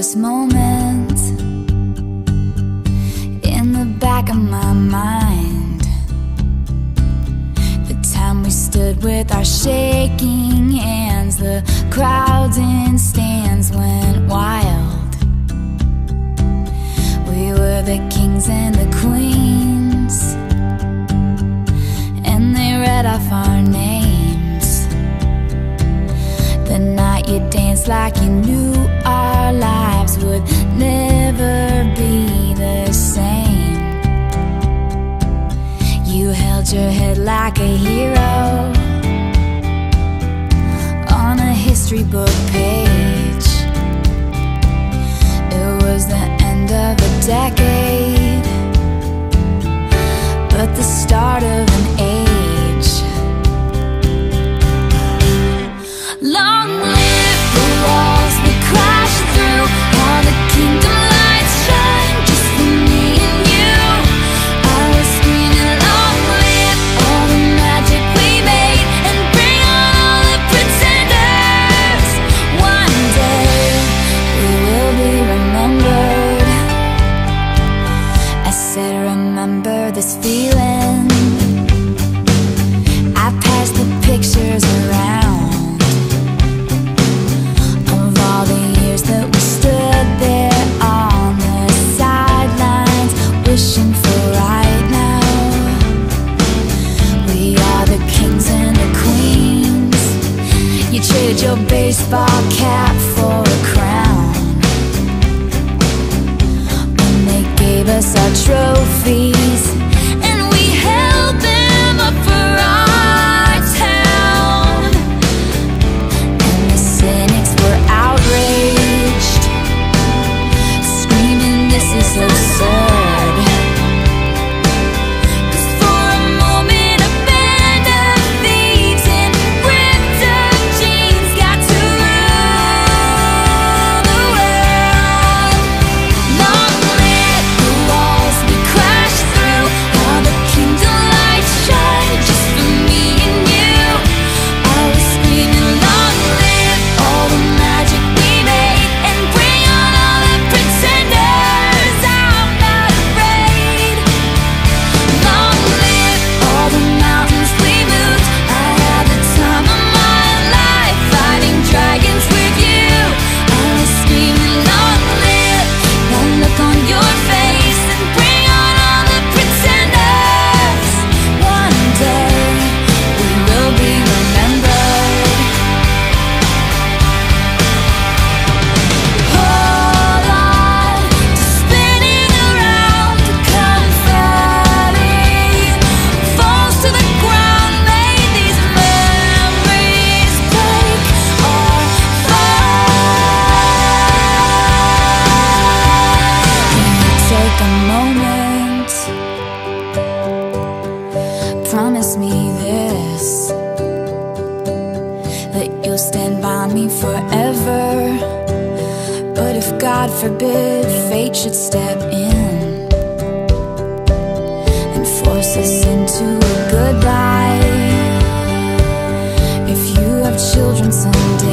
this moment in the back of my mind. The time we stood with our shaking hands, the crowds in stands went wild. We were the kings and the queens, and they read off our names. The night you danced like you knew our lives would never be the same. You held your head like a hero on a history book page. It was the end of a decade, but the start of an age. Long live the walls we crashed through, all the kingdom lights shine just for me and you. I was screaming, long live all the magic we made, and bring on all the pretenders. One day we will be remembered. I said, remember this feeling. I passed the pictures around of all the years that we stood there on the sidelines, wishing for right now. We are the kings and the queens. You traded your baseball cap for a crown when they gave us our trophies, and we held them up for our town. And the cynics were outraged, screaming, this is absurd. 'Cause for a moment a band of thieves in ripped-up jeans got to rule the world. Long live the walls we crashed through, all the kingdom lights shine just for me and you. I was screaming, long live all the magic we made, and bring on all the pretenders. I'm not afraid. Long live all the mountains we moved. I had the time of my life fighting dragons with you. I was screaming, long live that look on your face, and bring on all the pretenders. One day we will be remembered. Hold on to spinning around, the confetti falls to the ground. May these memories break or fall. Can you take a moment? Promise me this, that you'll stand by me forever. But if God forbid fate should step in and force us into a goodbye, if you have children someday,